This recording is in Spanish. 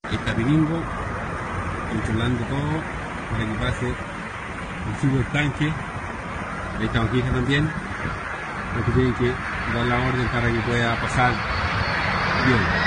Ahí está Piringo, controlando todo para que pase el super tanque. Ahí está Oquija también, porque tienen que dar la orden para que pueda pasar bien.